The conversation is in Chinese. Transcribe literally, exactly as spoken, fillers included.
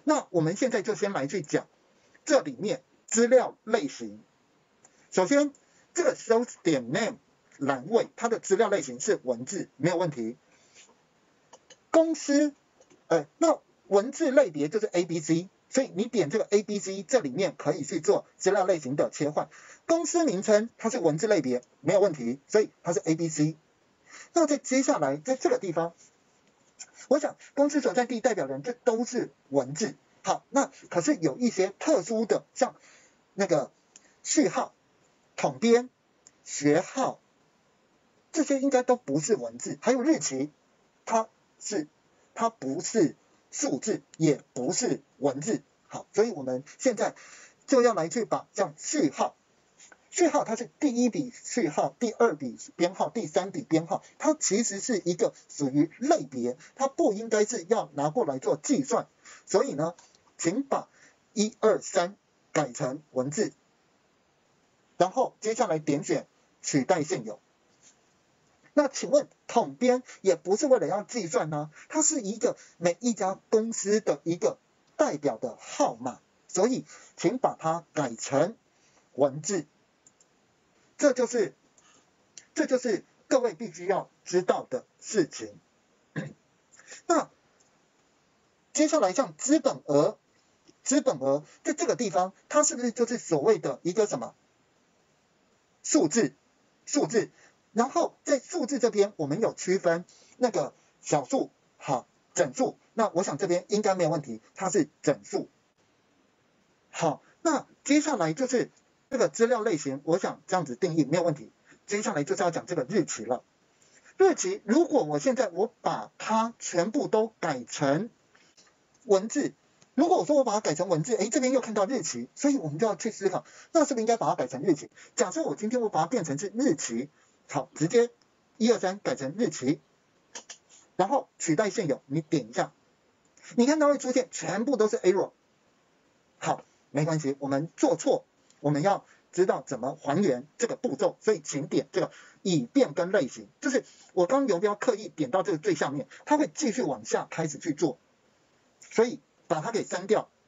那我们现在就先来去讲这里面资料类型。首先，这个 source 点 name 栏位，它的资料类型是文字，没有问题。公司，呃，那文字类别就是 A B C， 所以你点这个 A B C， 这里面可以去做资料类型的切换。公司名称它是文字类别，没有问题，所以它是 A B C。那在接下来，在这个地方，我想公司所在地代表人这都是文字。好，那可是有一些特殊的，像那个序号、统编、学号，这些应该都不是文字。还有日期，它是它不是数字，也不是文字。好，所以我们现在就要来去把像序号。序号它是第一笔序号，第二笔编号，第三笔编号，它其实是一个属于类别，它不应该是要拿过来做计算。所以呢，请把一二三改成文字，然后接下来点选取代现有。那请问统编也不是为了要计算呢，它是一个每一家公司的一个代表的号码，所以请把它改成文字。这就是这就是各位必须要知道的事情。那接下来像资本额，资本额在这个地方，它是不是就是所谓的一个什么数字？数字，然后在数字这边，我们有区分那个小数、好整数。那我想这边应该没有问题，它是整数。好，那接下来就是这个资料类型，我想这样子定义没有问题。接下来就是要讲这个日期了。日期，如果我现在我把它全部都改成文字，如果我说我把它改成文字，哎，这边又看到日期，所以我们就要去思考，那是不是应该把它改成日期？假设我今天我把它变成是日期，好，直接一二三改成日期，然后取代现有，你点一下，你看它会出现全部都是 error。好，没关系，我们做错，我们要知道怎么还原这个步骤，所以请点这个以变更类型，就是我刚游标刻意点到这个最下面，它会继续往下开始去做，所以把它给删掉，